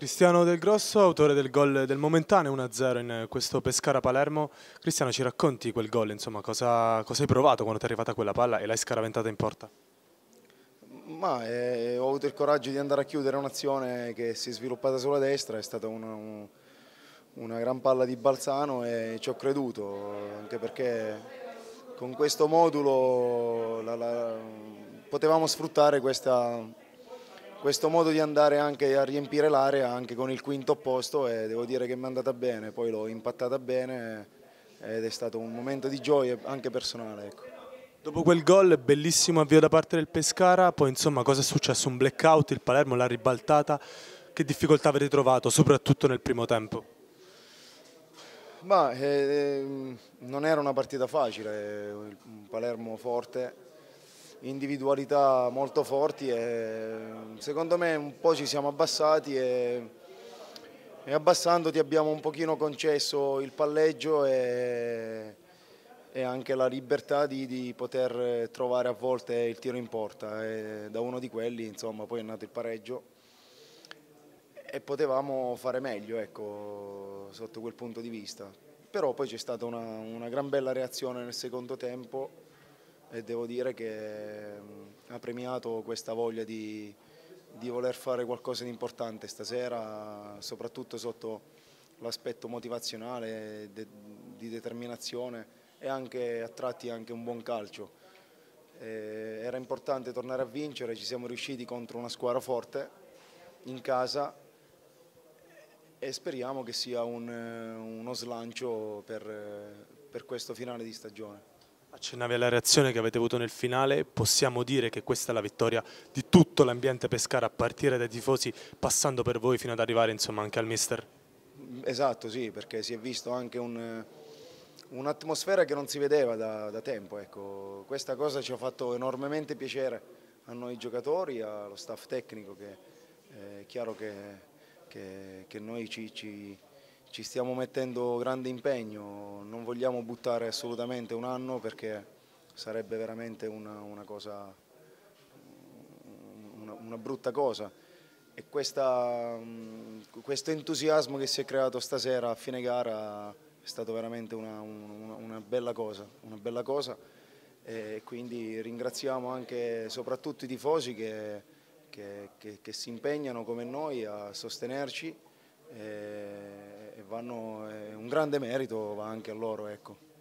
Cristiano Del Grosso, autore del gol del momentaneo 1-0 in questo Pescara-Palermo. Cristiano, ci racconti quel gol, insomma, cosa hai provato quando ti è arrivata quella palla e l'hai scaraventata in porta? Ho avuto il coraggio di andare a chiudere un'azione che si è sviluppata sulla destra, è stata una gran palla di Balzano e ci ho creduto, anche perché con questo modulo potevamo sfruttare questo modo di andare anche a riempire l'area anche con il quinto opposto e devo dire che mi è andata bene, poi l'ho impattata bene ed è stato un momento di gioia anche personale, ecco. Dopo quel gol, bellissimo avvio da parte del Pescara, poi insomma cosa è successo? Un blackout, il Palermo l'ha ribaltata. Che difficoltà avete trovato, soprattutto nel primo tempo? Non era una partita facile, un Palermo forte, individualità molto forti e secondo me un po' ci siamo abbassati e abbassandoti abbiamo un pochino concesso il palleggio e anche la libertà di poter trovare a volte il tiro in porta e da uno di quelli insomma poi è nato il pareggio e potevamo fare meglio, ecco, sotto quel punto di vista. Però poi c'è stata una gran bella reazione nel secondo tempo e devo dire che ha premiato questa voglia di voler fare qualcosa di importante stasera, soprattutto sotto l'aspetto motivazionale, di determinazione e anche a tratti anche un buon calcio. Era importante tornare a vincere, ci siamo riusciti contro una squadra forte in casa e speriamo che sia uno slancio per questo finale di stagione. Accennavi alla reazione che avete avuto nel finale, possiamo dire che questa è la vittoria di tutto l'ambiente Pescara, a partire dai tifosi, passando per voi fino ad arrivare insomma anche al mister. Esatto, sì, perché si è visto anche un'atmosfera che non si vedeva da tempo. Ecco. Questa cosa ci ha fatto enormemente piacere a noi giocatori, allo staff tecnico, che è chiaro che noi ci stiamo mettendo grande impegno, non vogliamo buttare assolutamente un anno perché sarebbe veramente una cosa, una brutta cosa. E questo entusiasmo che si è creato stasera a fine gara è stato veramente una bella cosa, e quindi ringraziamo anche soprattutto i tifosi che si impegnano come noi a sostenerci e un grande merito va anche a loro, ecco.